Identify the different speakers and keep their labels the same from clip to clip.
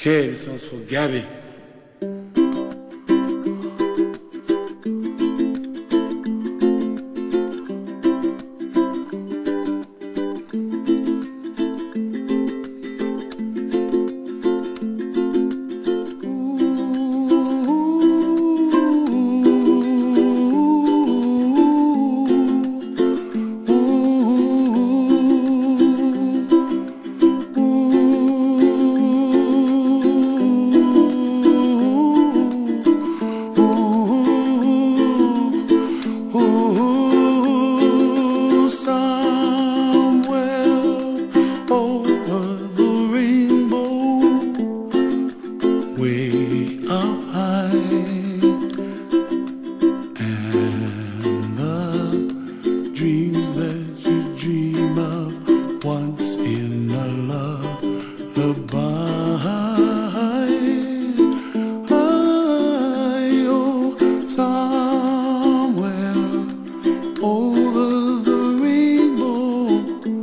Speaker 1: Okay, this one's for Gabby. Way up high, and the dreams that you dream of once in a lullaby. Oh, somewhere over the rainbow,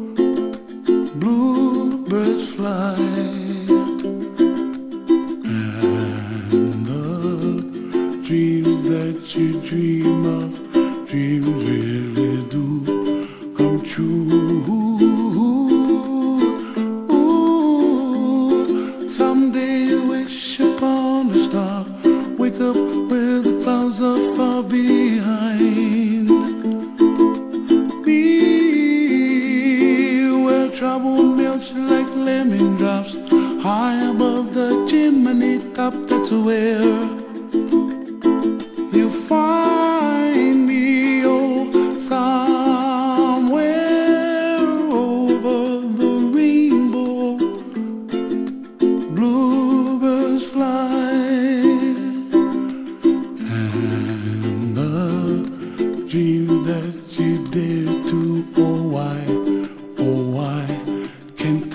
Speaker 1: bluebirds fly. Dreams that you dream of, dreams really do come true. Ooh, someday you wish upon a star, wake up where the clouds are far behind me, where trouble melts like lemon drops, high above the chimney top. That's where you find me, oh, somewhere over the rainbow, bluebirds fly, and the dreams that you dare to, oh why can't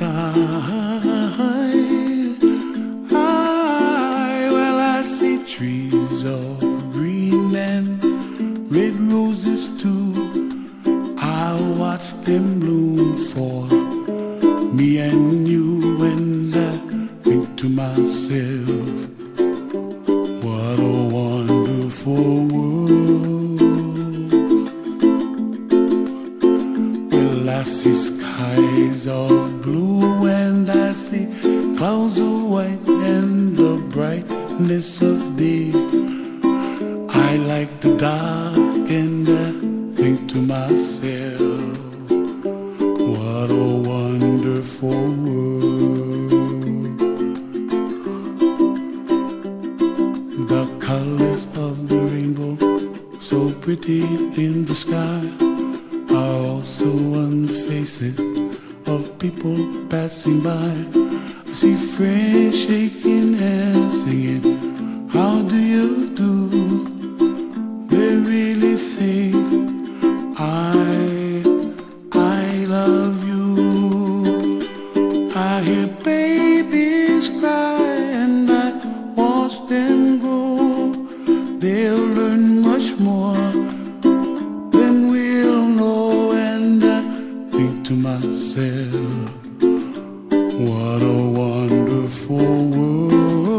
Speaker 1: well, I see trees of green and red roses too. I watch them bloom for me and you, and I think to myself, what a wonderful world. Well, I see skies of blue, and I see clouds of white, and the brightness of day. I like the dark, and I think to myself, what a wonderful world. The colors of the rainbow, so pretty in the sky, are also on the faces of people passing by. I see friends shaking hands, singing, how do you do? They really say, I love you. I hear babies cry, and I watch them grow. They'll learn much more than we'll know, and I think to myself, what a wonderful world.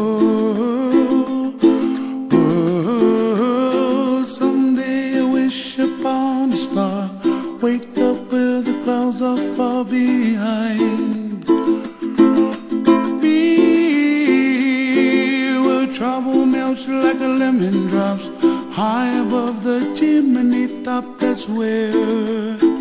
Speaker 1: Someday I wish upon a star, wake up where the clouds are far behind me, where trouble melts like a lemon drops, high above the chimney top. That's where